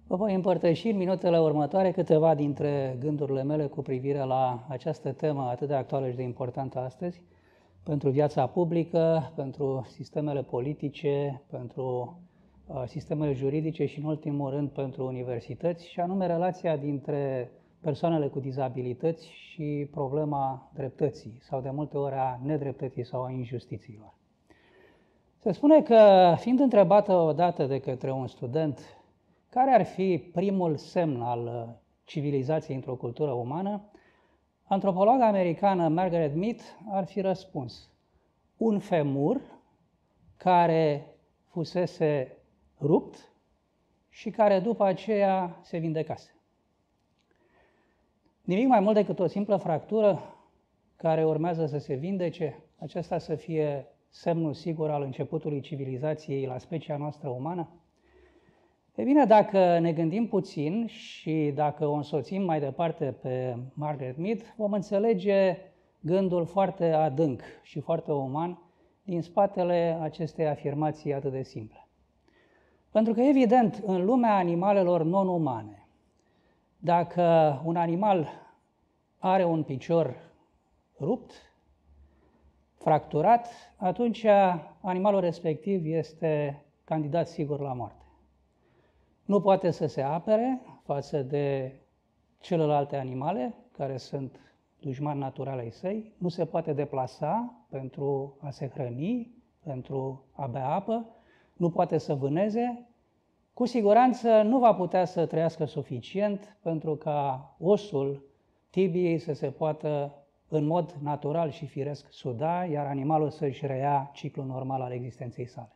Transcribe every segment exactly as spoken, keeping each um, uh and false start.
Vă voi împărtăși în minutele următoare câteva dintre gândurile mele cu privire la această temă atât de actuală și de importantă astăzi, pentru viața publică, pentru sistemele politice, pentru uh, sistemele juridice și, în ultimul rând, pentru universități, și anume relația dintre persoanele cu dizabilități și problema dreptății, sau de multe ori a nedreptății sau a injustițiilor. Se spune că, fiind întrebată odată de către un student care ar fi primul semn al civilizației într-o cultură umană, antropologa americană Margaret Mead ar fi răspuns: un femur care fusese rupt și care după aceea se vindecase. Nimic mai mult decât o simplă fractură care urmează să se vindece, acesta să fie semnul sigur al începutului civilizației la specia noastră umană? E bine, dacă ne gândim puțin și dacă o însoțim mai departe pe Margaret Mead, vom înțelege gândul foarte adânc și foarte uman din spatele acestei afirmații atât de simple. Pentru că, evident, în lumea animalelor non-umane, dacă un animal are un picior rupt, fracturat, atunci animalul respectiv este candidat sigur la moarte. Nu poate să se apere față de celelalte animale care sunt dușmani naturale ai săi, nu se poate deplasa pentru a se hrăni, pentru a bea apă, nu poate să vâneze, cu siguranță nu va putea să trăiască suficient pentru ca osul tibiei să se poată în mod natural și firesc suda, iar animalul să-și reia ciclul normal al existenței sale.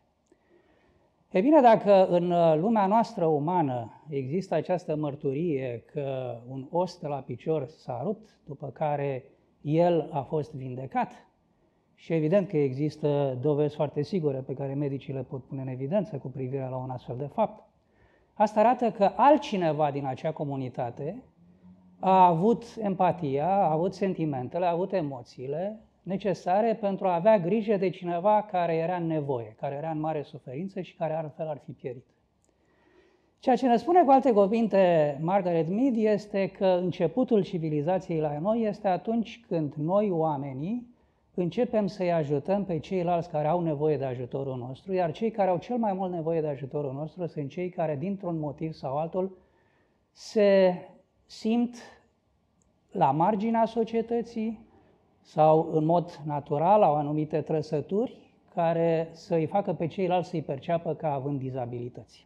E bine, dacă în lumea noastră umană există această mărturie că un os de la picior s-a rupt, după care el a fost vindecat, și evident că există dovezi foarte sigure pe care medicii le pot pune în evidență cu privire la un astfel de fapt, asta arată că altcineva din acea comunitate a avut empatia, a avut sentimentele, a avut emoțiile necesare pentru a avea grijă de cineva care era în nevoie, care era în mare suferință și care altfel ar fi pierit. Ceea ce ne spune cu alte cuvinte Margaret Mead este că începutul civilizației la noi este atunci când noi, oamenii, începem să-i ajutăm pe ceilalți care au nevoie de ajutorul nostru, iar cei care au cel mai mult nevoie de ajutorul nostru sunt cei care, dintr-un motiv sau altul, se simt la marginea societății sau în mod natural au anumite trăsături care să îi facă pe ceilalți să-i perceapă ca având dizabilități.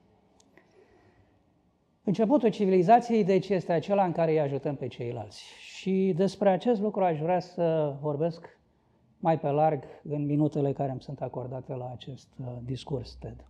Începutul civilizației, deci, este acela în care îi ajutăm pe ceilalți. Și despre acest lucru aș vrea să vorbesc mai pe larg în minutele care îmi sunt acordate la acest uh, discurs TED.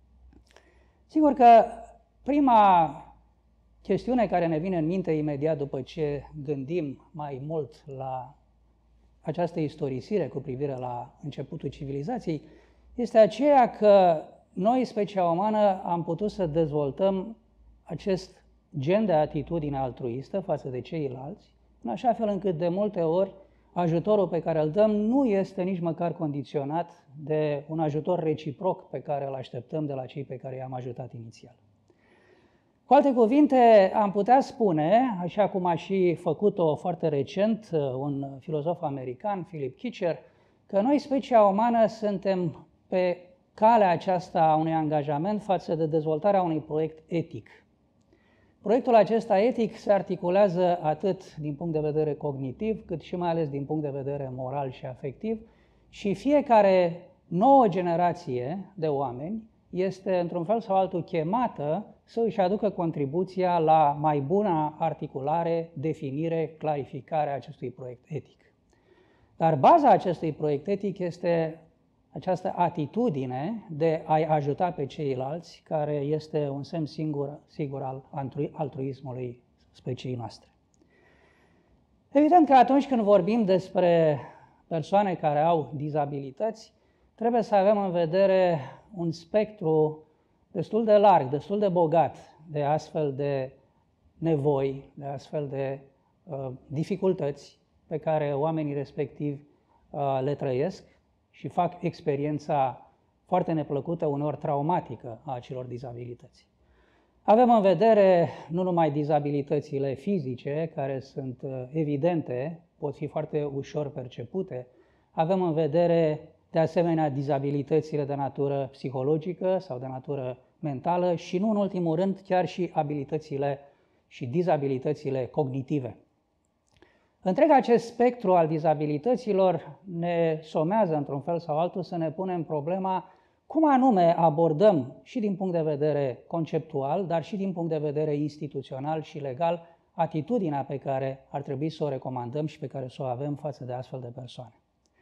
Sigur că prima chestiune care ne vine în minte imediat după ce gândim mai mult la această istorisire cu privire la începutul civilizației este aceea că noi, specia umană, am putut să dezvoltăm acest gen de atitudine altruistă față de ceilalți, în așa fel încât de multe ori ajutorul pe care îl dăm nu este nici măcar condiționat de un ajutor reciproc pe care îl așteptăm de la cei pe care i-am ajutat inițial. Cu alte cuvinte, am putea spune, așa cum a și făcut-o foarte recent un filozof american, Philip Kitcher, că noi, specia umană, suntem pe calea aceasta a unui angajament față de dezvoltarea unui proiect etic. Proiectul acesta etic se articulează atât din punct de vedere cognitiv, cât și mai ales din punct de vedere moral și afectiv, și fiecare nouă generație de oameni este, într-un fel sau altul, chemată să își aducă contribuția la mai bună articulare, definire, clarificare a acestui proiect etic. Dar baza acestui proiect etic este această atitudine de a-i ajuta pe ceilalți, care este un semn singur, sigur al altruismului speciei noastre. Evident că atunci când vorbim despre persoane care au dizabilități, trebuie să avem în vedere un spectru destul de larg, destul de bogat de astfel de nevoi, de astfel de uh, dificultăți pe care oamenii respectivi uh, le trăiesc și fac experiența foarte neplăcută, uneori traumatică, a acelor dizabilități. Avem în vedere nu numai dizabilitățile fizice, care sunt evidente, pot fi foarte ușor percepute, avem în vedere de asemenea dizabilitățile de natură psihologică sau de natură mentală și nu în ultimul rând chiar și abilitățile și dizabilitățile cognitive. Întreg acest spectru al dizabilităților ne somează într-un fel sau altul să ne punem problema cum anume abordăm și din punct de vedere conceptual, dar și din punct de vedere instituțional și legal, atitudinea pe care ar trebui să o recomandăm și pe care să o avem față de astfel de persoane.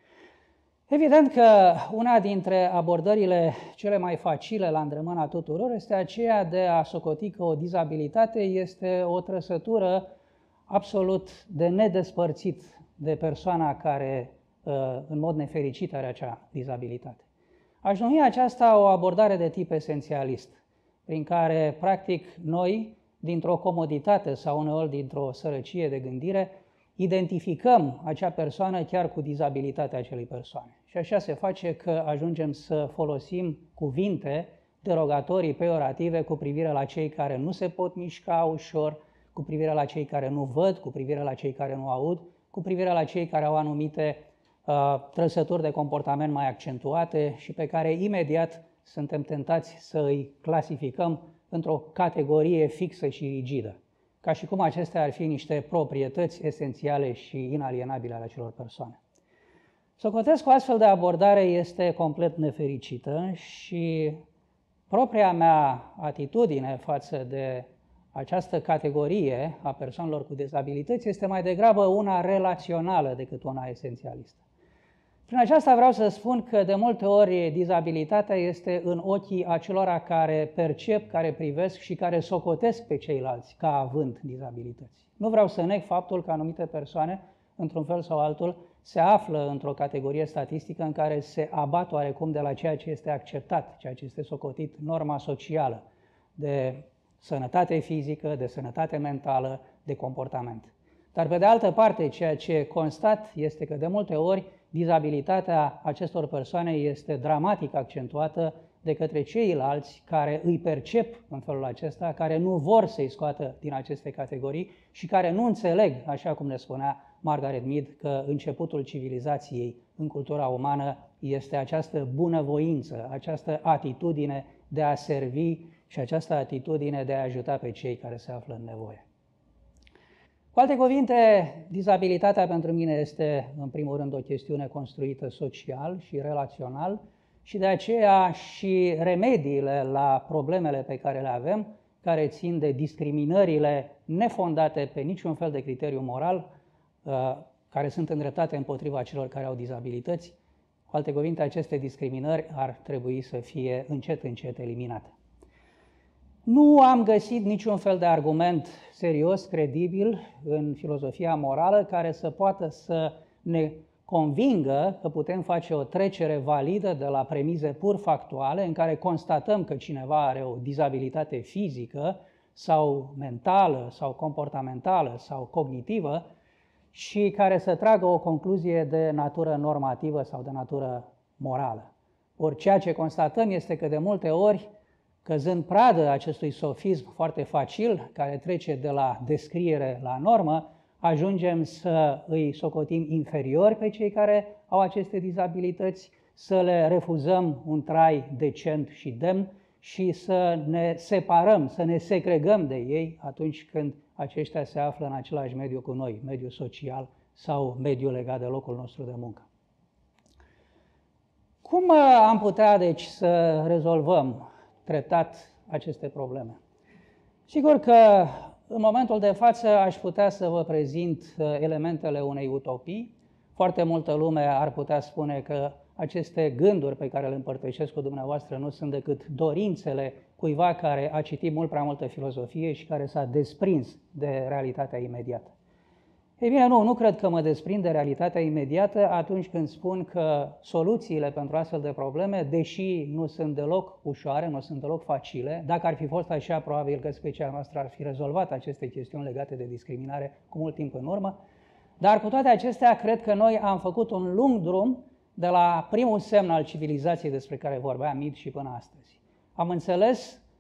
Evident că una dintre abordările cele mai facile la îndemâna tuturor este aceea de a socoti că o dizabilitate este o trăsătură absolut de nedespărțit de persoana care în mod nefericit are acea dizabilitate. Aș numi aceasta o abordare de tip esențialist, prin care, practic, noi, dintr-o comoditate sau uneori dintr-o sărăcie de gândire, identificăm acea persoană chiar cu dizabilitatea acelei persoane. Și așa se face că ajungem să folosim cuvinte derogatorii, peorative, cu privire la cei care nu se pot mișca ușor, cu privire la cei care nu văd, cu privire la cei care nu aud, cu privire la cei care au anumite uh, trăsături de comportament mai accentuate și pe care imediat suntem tentați să îi clasificăm într-o categorie fixă și rigidă, ca și cum acestea ar fi niște proprietăți esențiale și inalienabile ale acelor persoane. Socotesc că o astfel de abordare este complet nefericită și propria mea atitudine față de această categorie a persoanelor cu dizabilități este mai degrabă una relațională decât una esențialistă. Prin aceasta vreau să spun că de multe ori dizabilitatea este în ochii acelora care percep, care privesc și care socotesc pe ceilalți ca având dizabilități. Nu vreau să neg faptul că anumite persoane, într-un fel sau altul, se află într-o categorie statistică în care se abat oarecum de la ceea ce este acceptat, ceea ce este socotit norma socială, de sănătate fizică, de sănătate mentală, de comportament. Dar pe de altă parte, ceea ce constat este că de multe ori dizabilitatea acestor persoane este dramatic accentuată de către ceilalți care îi percep în felul acesta, care nu vor să-i scoată din aceste categorii și care nu înțeleg, așa cum ne spunea Margaret Mead, că începutul civilizației în cultura umană este această bunăvoință, această atitudine de a servi și această atitudine de a ajuta pe cei care se află în nevoie. Cu alte cuvinte, dizabilitatea pentru mine este, în primul rând, o chestiune construită social și relațional și de aceea și remediile la problemele pe care le avem, care țin de discriminările nefondate pe niciun fel de criteriu moral, care sunt îndreptate împotriva celor care au dizabilități. Cu alte cuvinte, aceste discriminări ar trebui să fie încet, încet eliminate. Nu am găsit niciun fel de argument serios, credibil, în filozofia morală care să poată să ne convingă că putem face o trecere validă de la premize pur factuale în care constatăm că cineva are o dizabilitate fizică sau mentală sau comportamentală sau cognitivă și care să tragă o concluzie de natură normativă sau de natură morală. Ori ceea ce constatăm este că de multe ori, căzând pradă acestui sofism foarte facil, care trece de la descriere la normă, ajungem să îi socotim inferiori pe cei care au aceste dizabilități, să le refuzăm un trai decent și demn și să ne separăm, să ne segregăm de ei atunci când aceștia se află în același mediu cu noi, mediu social sau mediu legat de locul nostru de muncă. Cum am putea, deci, să rezolvăm treptat aceste probleme? Sigur că în momentul de față aș putea să vă prezint elementele unei utopii. Foarte multă lume ar putea spune că aceste gânduri pe care le împărtășesc cu dumneavoastră nu sunt decât dorințele cuiva care a citit mult prea multă filozofie și care s-a desprins de realitatea imediată. Ei bine, nu, nu cred că mă desprind de realitatea imediată atunci când spun că soluțiile pentru astfel de probleme, deși nu sunt deloc ușoare, nu sunt deloc facile, dacă ar fi fost așa, probabil că specia noastră ar fi rezolvat aceste chestiuni legate de discriminare cu mult timp în urmă, dar cu toate acestea, cred că noi am făcut un lung drum de la primul semn al civilizației despre care vorbea Mead și până astăzi. Am înțeles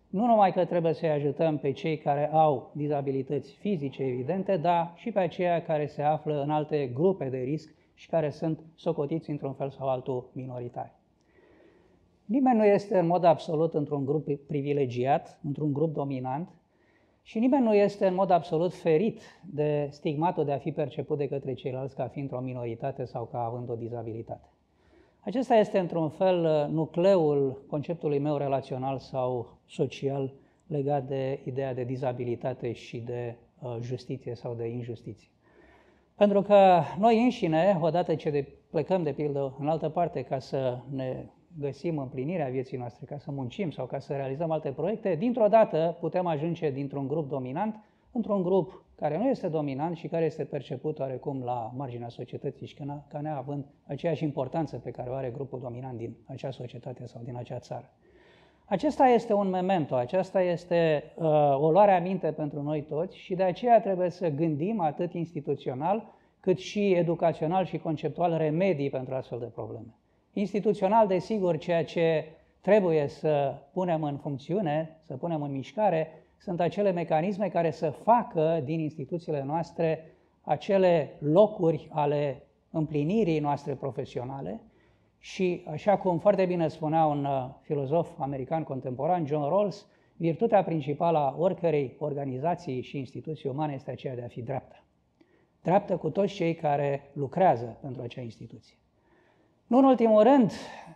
Nu numai că trebuie să-i ajutăm pe cei care au dizabilități fizice evidente, dar și pe aceia care se află în alte grupe de risc și care sunt socotiți într-un fel sau altul minoritari. Nimeni nu este în mod absolut într-un grup privilegiat, într-un grup dominant și nimeni nu este în mod absolut ferit de stigmatul de a fi perceput de către ceilalți ca fiind o minoritate sau ca având o dizabilitate. Acesta este, într-un fel, nucleul conceptului meu relațional sau social legat de ideea de dizabilitate și de uh, justiție sau de injustiție. Pentru că noi înșine, odată ce de, plecăm de pildă în altă parte ca să ne găsim împlinirea vieții noastre, ca să muncim sau ca să realizăm alte proiecte, dintr-o dată putem ajunge dintr-un grup dominant într-un grup care nu este dominant și care este perceput oarecum la marginea societății și ca neavând aceeași importanță pe care o are grupul dominant din acea societate sau din acea țară. Acesta este un memento, aceasta este uh, o luare aminte pentru noi toți și de aceea trebuie să gândim atât instituțional cât și educațional și conceptual remedii pentru astfel de probleme. Instituțional, desigur, ceea ce trebuie să punem în funcțiune, să punem în mișcare, sunt acele mecanisme care să facă din instituțiile noastre acele locuri ale împlinirii noastre profesionale și, așa cum foarte bine spunea un filozof american contemporan, John Rawls, virtutea principală a oricărei organizații și instituții umane este aceea de a fi dreaptă. Dreaptă cu toți cei care lucrează pentru acea instituție. Nu în ultimul rând,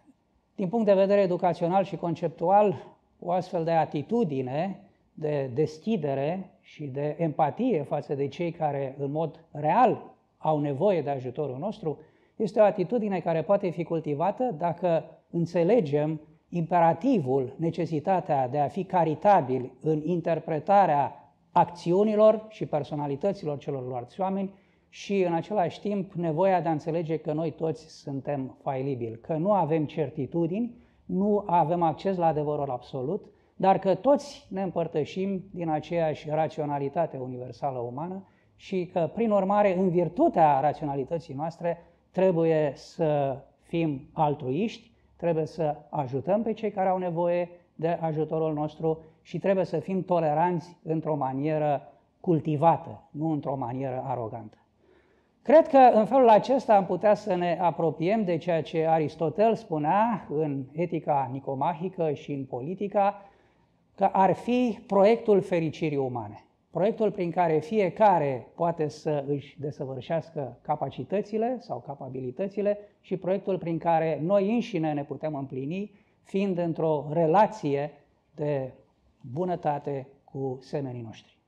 din punct de vedere educațional și conceptual, o astfel de atitudine de deschidere și de empatie față de cei care în mod real au nevoie de ajutorul nostru, este o atitudine care poate fi cultivată dacă înțelegem imperativul, necesitatea de a fi caritabili în interpretarea acțiunilor și personalităților celorlalți oameni și în același timp nevoia de a înțelege că noi toți suntem failibili, că nu avem certitudini, nu avem acces la adevărul absolut, dar că toți ne împărtășim din aceeași raționalitate universală umană și că, prin urmare, în virtutea raționalității noastre, trebuie să fim altruiști, trebuie să ajutăm pe cei care au nevoie de ajutorul nostru și trebuie să fim toleranți într-o manieră cultivată, nu într-o manieră arogantă. Cred că în felul acesta am putea să ne apropiem de ceea ce Aristotel spunea în Etica Nicomahică și în Politica, că ar fi proiectul fericirii umane. Proiectul prin care fiecare poate să își desăvârșească capacitățile sau capabilitățile și proiectul prin care noi înșine ne putem împlini, fiind într-o relație de bunătate cu semenii noștri.